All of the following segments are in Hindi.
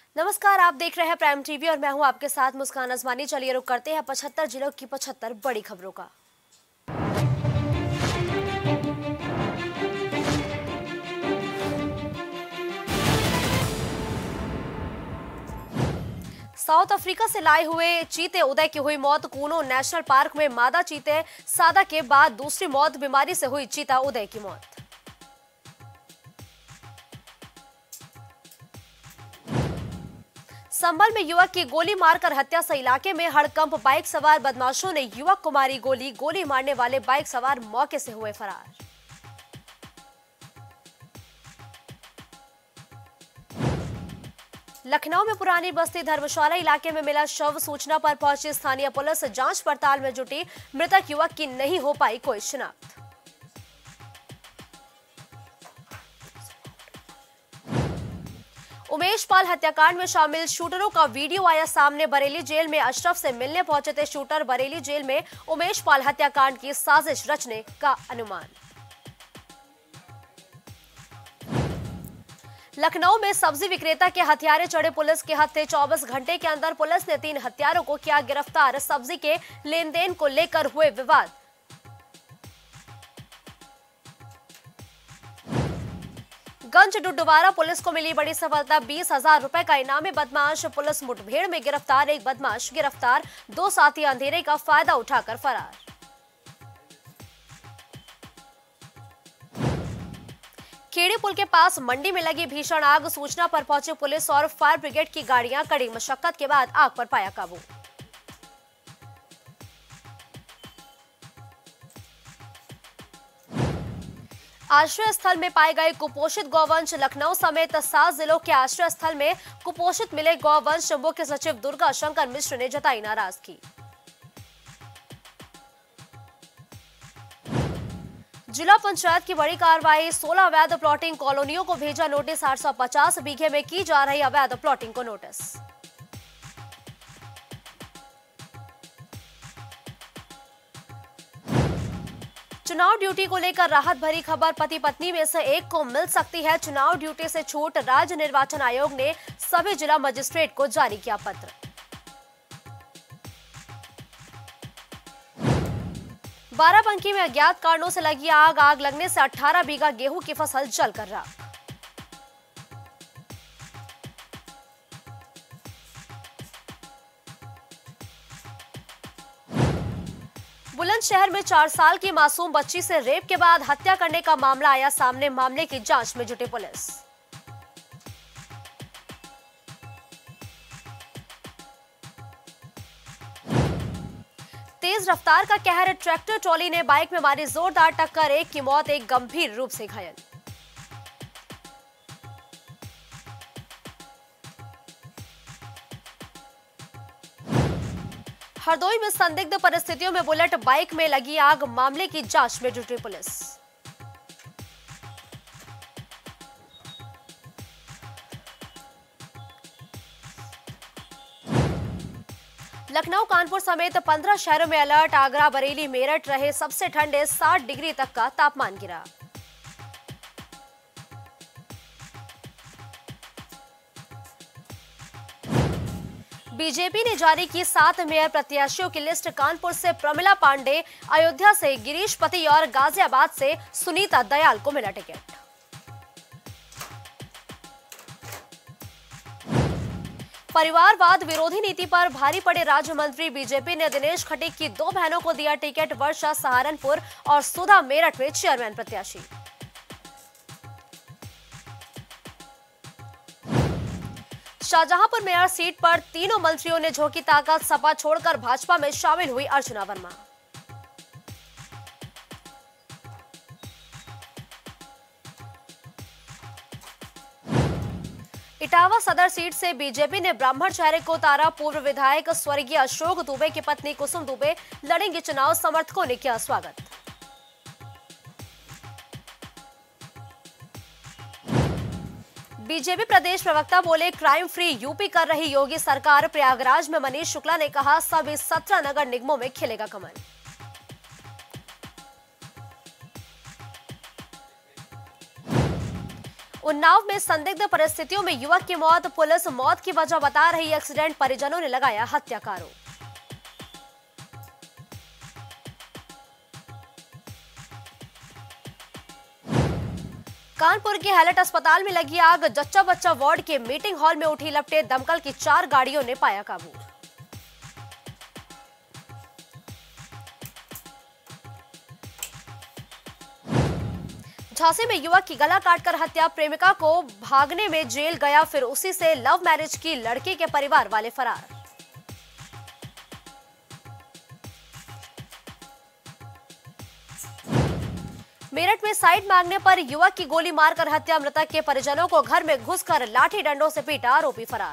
नमस्कार, आप देख रहे हैं प्राइम टीवी और मैं हूं आपके साथ मुस्कान अजमानी। चलिए रुक करते हैं 75 जिलों की 75 बड़ी खबरों का। साउथ अफ्रीका से लाए हुए चीते उदय की हुई मौत। कूनो नेशनल पार्क में मादा चीते सादा के बाद दूसरी मौत। बीमारी से हुई चीता उदय की मौत। संभल में युवक की गोली मारकर हत्या से इलाके में हड़कंप। बाइक सवार बदमाशों ने युवक को मारी गोली। गोली मारने वाले बाइक सवार मौके से हुए फरार। लखनऊ में पुरानी बस्ती धर्मशाला इलाके में मिला शव। सूचना पर पहुंची स्थानीय पुलिस जांच पड़ताल में जुटी। मृतक युवक की नहीं हो पाई कोई शिनाख्त। उमेश पाल हत्याकांड में शामिल शूटरों का वीडियो आया सामने। बरेली जेल में अशरफ से मिलने पहुंचे थे शूटर। बरेली जेल में उमेश पाल हत्याकांड की साजिश रचने का अनुमान। लखनऊ में सब्जी विक्रेता के हथियारे चढ़े पुलिस के हत्थे। 24 घंटे के अंदर पुलिस ने 3 हत्यारों को किया गिरफ्तार। सब्जी के लेन देन को लेकर हुए विवाद। गंज डुडवारा पुलिस को मिली बड़ी सफलता। 20,000 रुपए का इनामी बदमाश। पुलिस मुठभेड़ में गिरफ्तार। एक बदमाश गिरफ्तार। 2 साथी अंधेरे का फायदा उठाकर फरार। खेड़ी पुल के पास मंडी में लगी भीषण आग। सूचना पर पहुंची पुलिस और फायर ब्रिगेड की गाड़ियां। कड़ी मशक्कत के बाद आग पर पाया काबू। आश्रय स्थल में पाए गए कुपोषित गौवंश। लखनऊ समेत 7 जिलों के आश्रय स्थल में कुपोषित मिले गौवंश। मुख्य सचिव दुर्गा शंकर मिश्र ने जताई नाराजगी। जिला पंचायत की बड़ी कार्रवाई। 16 अवैध प्लॉटिंग कॉलोनियों को भेजा नोटिस। 850 बीघे में की जा रही अवैध प्लॉटिंग को नोटिस। चुनाव ड्यूटी को लेकर राहत भरी खबर। पति पत्नी में से एक को मिल सकती है चुनाव ड्यूटी से छूट। राज्य निर्वाचन आयोग ने सभी जिला मजिस्ट्रेट को जारी किया पत्र। बाराबंकी में अज्ञात कारणों से लगी आग। आग लगने से 18 बीघा गेहूं की फसल जलकर राख। बुलंदशहर में 4 साल की मासूम बच्ची से रेप के बाद हत्या करने का मामला आया सामने। मामले की जांच में जुटी पुलिस। तेज रफ्तार का कहर। ट्रैक्टर ट्रॉली ने बाइक में मारी जोरदार टक्कर। एक की मौत, एक गंभीर रूप से घायल। हरदोई में संदिग्ध परिस्थितियों में बुलेट बाइक में लगी आग। मामले की जांच में जुटी पुलिस। लखनऊ कानपुर समेत 15 शहरों में अलर्ट। आगरा बरेली मेरठ रहे सबसे ठंडे। 60 डिग्री तक का तापमान गिरा। बीजेपी ने जारी की 7 मेयर प्रत्याशियों की लिस्ट। कानपुर से प्रमिला पांडे, अयोध्या से गिरीश पति और गाजियाबाद से सुनीता दयाल को मिला टिकट। परिवारवाद विरोधी नीति पर भारी पड़े राज्य मंत्री। बीजेपी ने दिनेश खटीक की 2 बहनों को दिया टिकट। वर्षा सहारनपुर और सुधा मेरठ में चेयरमैन प्रत्याशी। शाहजहांपुर मेयर सीट पर तीनों मंत्रियों ने झोंकी ताकत। सपा छोड़कर भाजपा में शामिल हुई अर्चना वर्मा। इटावा सदर सीट से बीजेपी ने ब्राह्मण चेहरे को उतारा। पूर्व विधायक स्वर्गीय अशोक दुबे की पत्नी कुसुम दुबे लड़ेंगी चुनाव। समर्थकों ने किया स्वागत। बीजेपी प्रदेश प्रवक्ता बोले, क्राइम फ्री यूपी कर रही योगी सरकार। प्रयागराज में मनीष शुक्ला ने कहा, सभी 17 नगर निगमों में खिलेगा कमल। उन्नाव में संदिग्ध परिस्थितियों में युवक की मौत, पुलिस मौत की वजह बता रही एक्सीडेंट, परिजनों ने लगाया हत्या का आरोप। कानपुर के हैलेट अस्पताल में लगी आग, जच्चा बच्चा वार्ड के मीटिंग हॉल में उठी लपटें, दमकल की 4 गाड़ियों ने पाया काबू। झांसी में युवक की गला काटकर हत्या, प्रेमिका को भागने में जेल गया, फिर उसी से लव मैरिज की लड़की के परिवार वाले फरार। मेरठ में साइड मांगने पर युवक की गोली मारकर हत्या, मृतक के परिजनों को घर में घुसकर लाठी डंडों से पीटा, आरोपी फरार।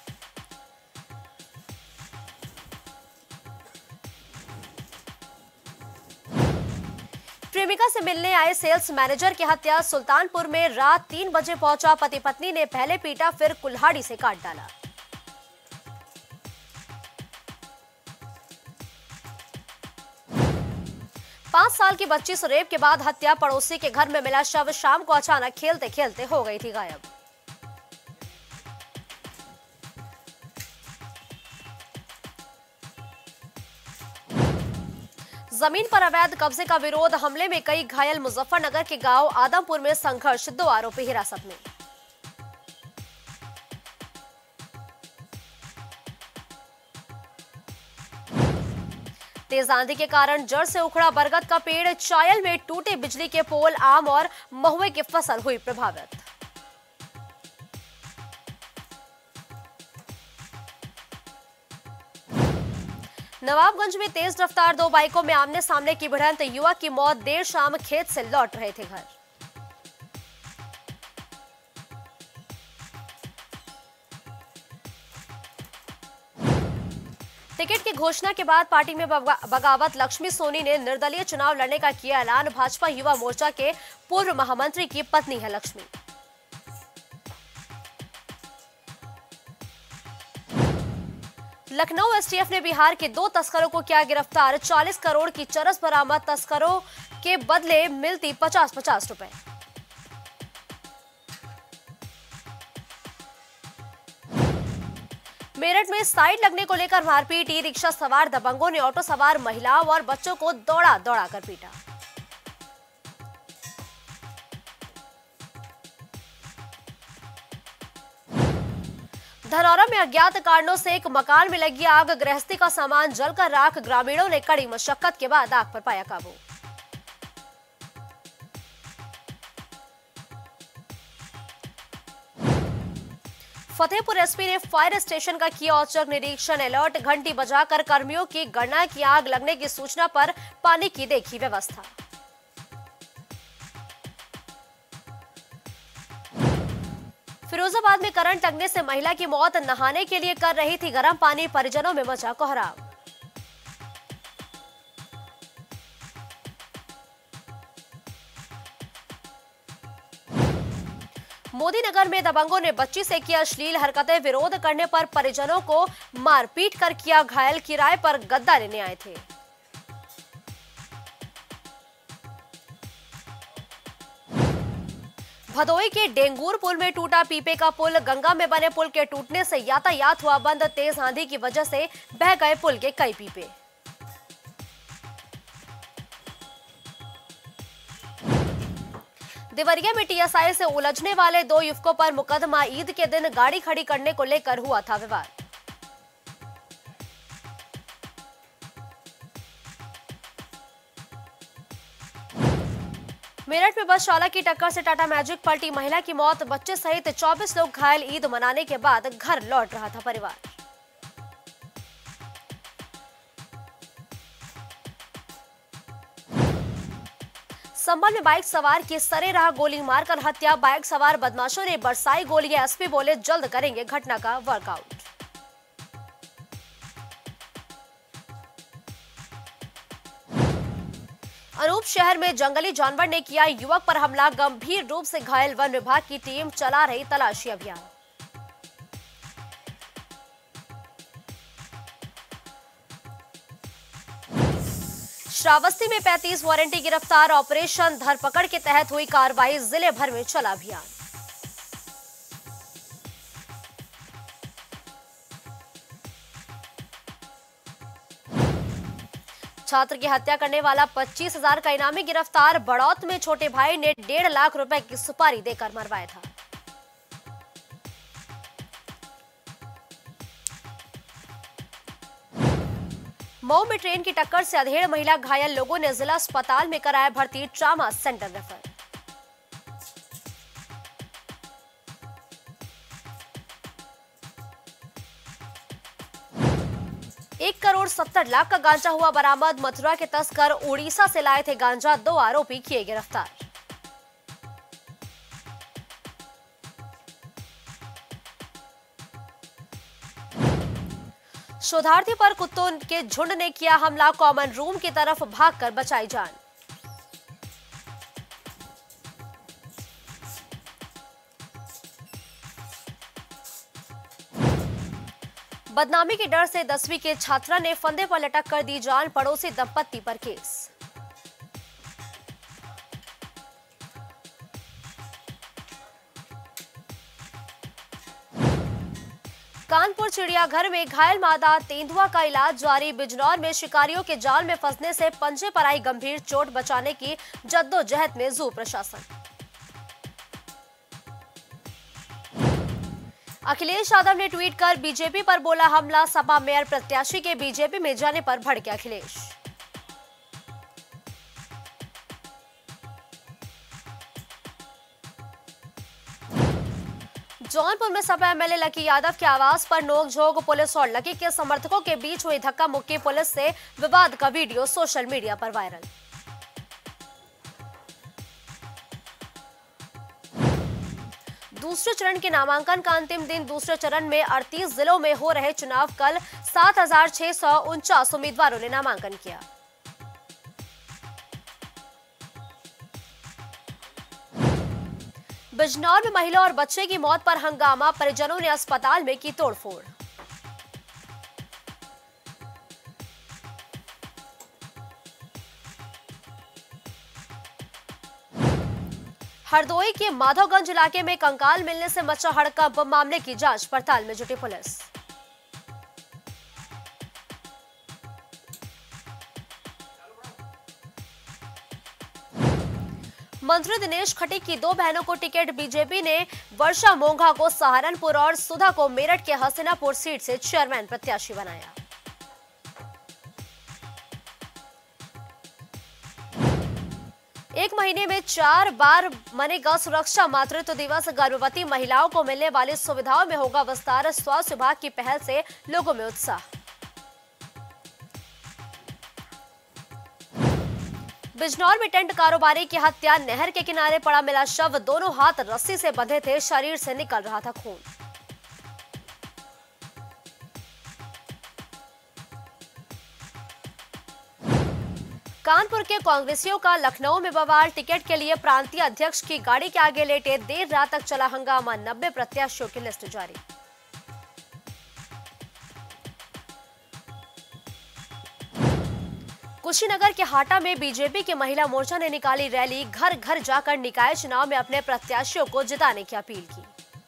प्रेमिका से मिलने आए सेल्स मैनेजर की हत्या, सुल्तानपुर में रात 3 बजे पहुंचा पति पत्नी ने पहले पीटा फिर कुल्हाड़ी से काट डाला। पांच साल की बच्ची से रेप के बाद हत्या, पड़ोसी के घर में मिला शव, शाम को अचानक खेलते खेलते हो गई थी गायब। जमीन पर अवैध कब्जे का विरोध, हमले में कई घायल, मुजफ्फरनगर के गांव आदमपुर में संघर्ष, 2 आरोपी हिरासत में। तेज आंधी के कारण जड़ से उखड़ा बरगद का पेड़, चायल में टूटे बिजली के पोल, आम और महुए की फसल हुई प्रभावित। नवाबगंज में तेज रफ्तार 2 बाइकों में आमने सामने की भिड़ंत, युवक की मौत, देर शाम खेत से लौट रहे थे घर। टिकट की घोषणा के बाद पार्टी में बगावत, लक्ष्मी सोनी ने निर्दलीय चुनाव लड़ने का किया ऐलान, भाजपा युवा मोर्चा के पूर्व महामंत्री की पत्नी है लक्ष्मी। लखनऊ एसटीएफ ने बिहार के 2 तस्करों को किया गिरफ्तार, 40 करोड़ की चरस बरामद, तस्करों के बदले मिलती 50-50 रुपए। मेरठ में साइड लगने को लेकर मारपीट, ई रिक्शा सवार दबंगों ने ऑटो सवार महिलाओं और बच्चों को दौड़ा दौड़ा कर पीटा। धनौरा में अज्ञात कारणों से एक मकान में लगी आग, गृहस्थी का सामान जलकर राख, ग्रामीणों ने कड़ी मशक्कत के बाद आग पर पाया काबू। फतेहपुर एसपी ने फायर स्टेशन का किया औचक निरीक्षण, अलर्ट घंटी बजाकर कर्मियों की गणना की, आग लगने की सूचना पर पानी की देखी व्यवस्था। फिरोजाबाद में करंट लगने से महिला की मौत, नहाने के लिए कर रही थी गर्म पानी, परिजनों में मचा कोहराम। मोदी नगर में दबंगों ने बच्ची से किया अश्लील हरकतें, विरोध करने पर परिजनों को मारपीट कर किया घायल, किराए पर गद्दा लेने आए थे। भदोई के डेंगूर पुल में टूटा पीपे का पुल, गंगा में बने पुल के टूटने से यातायात हुआ बंद, तेज आंधी की वजह से बह गए पुल के कई पीपे। देवरिया में टीएसआई से उलझने वाले 2 युवकों पर मुकदमा, ईद के दिन गाड़ी खड़ी करने को लेकर हुआ था विवाद। मेरठ में बस चालक की टक्कर से टाटा मैजिक पलटी, महिला की मौत, बच्चे सहित 24 लोग घायल, ईद मनाने के बाद घर लौट रहा था परिवार। संभल में बाइक सवार की सरेराह गोली मारकर हत्या, बाइक सवार बदमाशों ने बरसाई गोलियां, एसपी बोले जल्द करेंगे घटना का वर्कआउट। अनूप शहर में जंगली जानवर ने किया युवक पर हमला, गंभीर रूप से घायल, वन विभाग की टीम चला रही तलाशी अभियान। श्रावस्ती में 35 वारंटी गिरफ्तार, ऑपरेशन धरपकड़ के तहत हुई कार्रवाई, जिले भर में चला अभियान। छात्र की हत्या करने वाला 25,000 का इनामी गिरफ्तार। बड़ौत में छोटे भाई ने 1.5 लाख रुपए की सुपारी देकर मरवाया था। मऊ में ट्रेन की टक्कर से अधेड़ महिला घायल, लोगों ने जिला अस्पताल में कराया भर्ती, ट्रामा सेंटर रेफर। 1,70,00,000 का गांजा हुआ बरामद। मथुरा के तस्कर उड़ीसा से लाए थे गांजा, 2 आरोपी किए गिरफ्तार। शोधार्थी पर कुत्तों के झुंड ने किया हमला, कॉमन रूम की तरफ भागकर बचाई जान। बदनामी के डर से 10वीं के छात्रा ने फंदे पर लटक कर दी जान, पड़ोसी दंपत्ति पर केस। कानपुर चिड़ियाघर में घायल मादा तेंदुआ का इलाज जारी। बिजनौर में शिकारियों के जाल में फंसने से पंजे पर आई गंभीर चोट, बचाने की जद्दोजहद में जू प्रशासन। अखिलेश यादव ने ट्वीट कर बीजेपी पर बोला हमला, सपा मेयर प्रत्याशी के बीजेपी में जाने पर भड़के अखिलेश। जौनपुर में सपा एमएलए लकी यादव के आवास पर नोकझोंक, पुलिस और लकी के समर्थकों के बीच हुई धक्का मुक्की, पुलिस से विवाद का वीडियो सोशल मीडिया पर वायरल। दूसरे चरण के नामांकन का अंतिम दिन। दूसरे चरण में 38 जिलों में हो रहे चुनाव। कल 7,649 उम्मीदवारों ने नामांकन किया। बिजनौर में महिला और बच्चे की मौत पर हंगामा, परिजनों ने अस्पताल में की तोड़फोड़। हरदोई के माधवगंज इलाके में कंकाल मिलने से मचा हड़कंप, मामले की जांच पड़ताल में जुटी पुलिस। मंत्री दिनेश खटीक की 2 बहनों को टिकट, बीजेपी ने वर्षा मोंघा को सहारनपुर और सुधा को मेरठ के हसीनापुर सीट से चेयरमैन प्रत्याशी बनाया। एक महीने में 4 बार मनेगा सुरक्षा मातृत्व दिवस। गर्भवती महिलाओं को मिलने वाली सुविधाओं में होगा विस्तार। स्वास्थ्य विभाग की पहल से लोगों में उत्साह। बिजनौर में टेंट कारोबारी की हत्या, नहर के किनारे पड़ा मिला शव, दोनों हाथ रस्सी से बंधे थे, शरीर से निकल रहा था खून। कानपुर के कांग्रेसियों का लखनऊ में बवाल, टिकट के लिए प्रांतीय अध्यक्ष की गाड़ी के आगे लेटे, देर रात तक चला हंगामा, 90 प्रत्याशियों की लिस्ट जारी। कुशीनगर के हाटा में बीजेपी के महिला मोर्चा ने निकाली रैली, घर घर जाकर निकाय चुनाव में अपने प्रत्याशियों को जिताने की अपील की।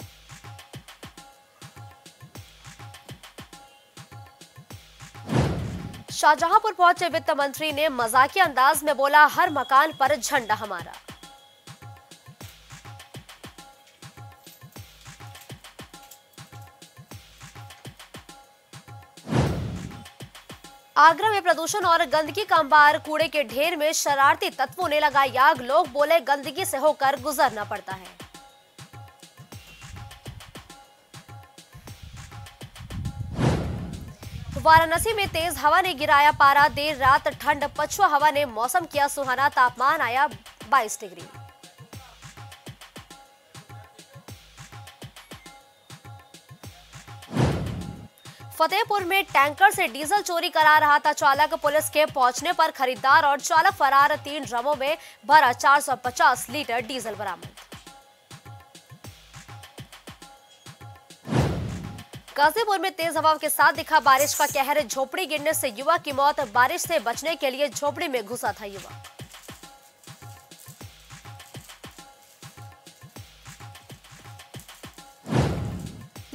शाहजहांपुर पहुंचे वित्त मंत्री ने मजाकिया अंदाज में बोला, हर मकान पर झंडा हमारा। आगरा में प्रदूषण और गंदगी का अंबार, कूड़े के ढेर में शरारती तत्वों ने लगाई आग, लोग बोले गंदगी से होकर गुजरना पड़ता है। वाराणसी में तेज हवा ने गिराया पारा, देर रात ठंड, पछुआ हवा ने मौसम किया सुहाना, तापमान आया 22 डिग्री। फतेहपुर में टैंकर से डीजल चोरी करा रहा था चालक, पुलिस के पहुंचने पर खरीदार और चालक फरार, 3 ड्रमों में भरा 450 लीटर डीजल बरामद। गाजीपुर में तेज हवा के साथ दिखा बारिश का कहर, झोपड़ी गिरने से युवक की मौत, बारिश से बचने के लिए झोपड़ी में घुसा था युवक।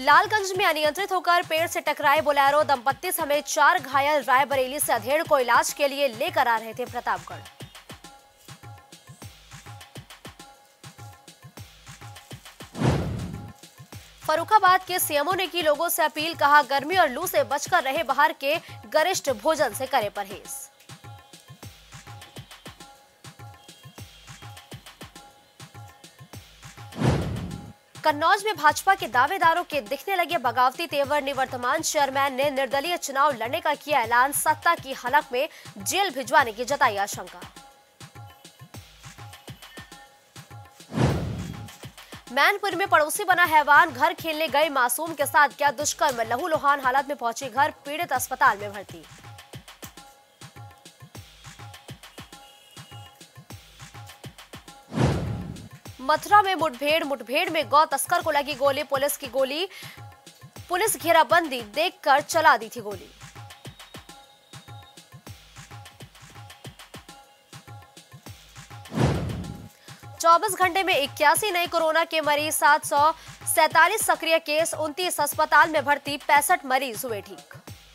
लालगंज में अनियंत्रित होकर पेड़ से टकराए बोलेरो, दंपत्ति समेत 4 घायल। रायबरेली से अधेड़ को इलाज के लिए लेकर आ रहे थे प्रतापगढ़। फर्रुखाबाद के सीएमओ ने की लोगों से अपील, कहा गर्मी और लू से बचकर रहे, बाहर के गरिष्ठ भोजन से करे परहेज। कन्नौज में भाजपा के दावेदारों के दिखने लगे बगावती तेवर। निवर्तमान चेयरमैन ने निर्दलीय चुनाव लड़ने का किया ऐलान, सत्ता की हलक में जेल भिजवाने की जताई आशंका। मैनपुर में पड़ोसी बना हैवान, घर खेलने गए मासूम के साथ किया दुष्कर्म। लहूलुहान हालत में पहुंची घर, पीड़ित अस्पताल में भर्ती। मथुरा में मुठभेड़ में गौ तस्कर को लगी गोली, पुलिस घेराबंदी देखकर चला दी थी गोली। चौबीस घंटे में 81 नए कोरोना के मरीज, 747 सक्रिय केस, 29 अस्पताल में भर्ती, 65 मरीज हुए ठीक।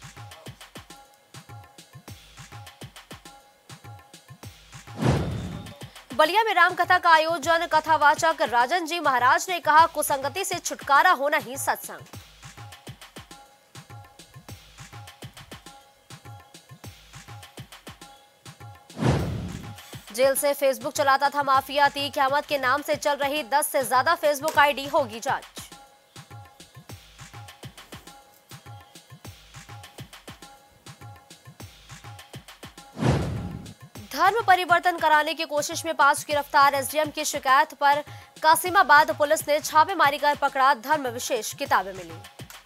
बलिया में रामकथा का आयोजन, कथावाचक राजन जी महाराज ने कहा कुसंगति से छुटकारा होना ही सत्संग। जेल से फेसबुक चलाता था माफिया, अतीक अहमद के नाम से चल रही 10 से ज्यादा फेसबुक आईडी, होगी जांच। धर्म परिवर्तन कराने की कोशिश में 5 गिरफ्तार। एसडीएम की शिकायत पर कासिमाबाद पुलिस ने छापेमारी कर पकड़ा, धर्म विशेष किताबें मिली।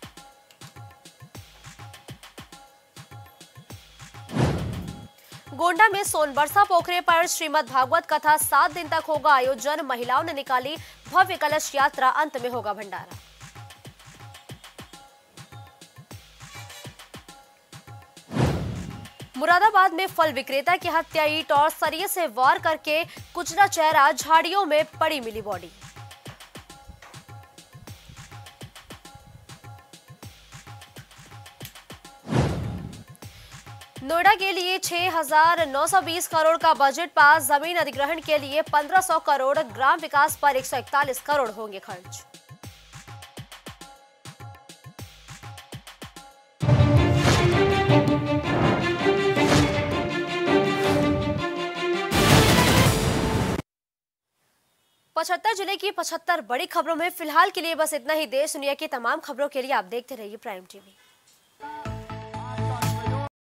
गोंडा में सोनबरसा पोखरे पर श्रीमद् भागवत कथा 7 दिन तक होगा आयोजन। महिलाओं ने निकाली भव्य कलश यात्रा, अंत में होगा भंडारा। मुरादाबाद में फल विक्रेता की हत्या, ईंट और सरिये से वार करके कुचला चेहरा, झाड़ियों में पड़ी मिली बॉडी। नोएडा के लिए 6,920 करोड़ का बजट पास, जमीन अधिग्रहण के लिए 1,500 करोड़, ग्राम विकास पर 141 करोड़ होंगे खर्च। पचहत्तर जिले की 75 बड़ी खबरों में फिलहाल के लिए बस इतना ही। देश दुनिया की तमाम खबरों के लिए आप देखते रहिए प्राइम टीवी।